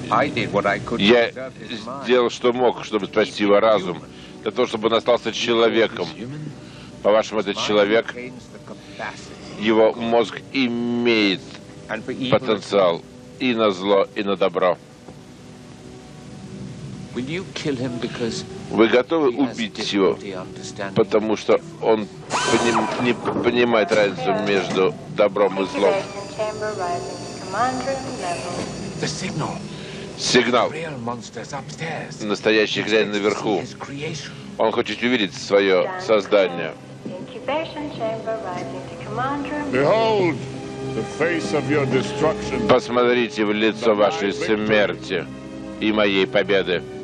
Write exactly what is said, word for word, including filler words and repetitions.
Я сделал, что мог, чтобы спасти его разум, для того, чтобы он остался человеком. По-вашему, этот человек, его мозг имеет потенциал и на зло, и на добро. Вы готовы убить его, потому что он поним, не понимает разницу между добром и злом? Сигнал. Настоящий хозяин наверху. Он хочет увидеть свое создание. Посмотрите в лицо вашей смерти и моей победы.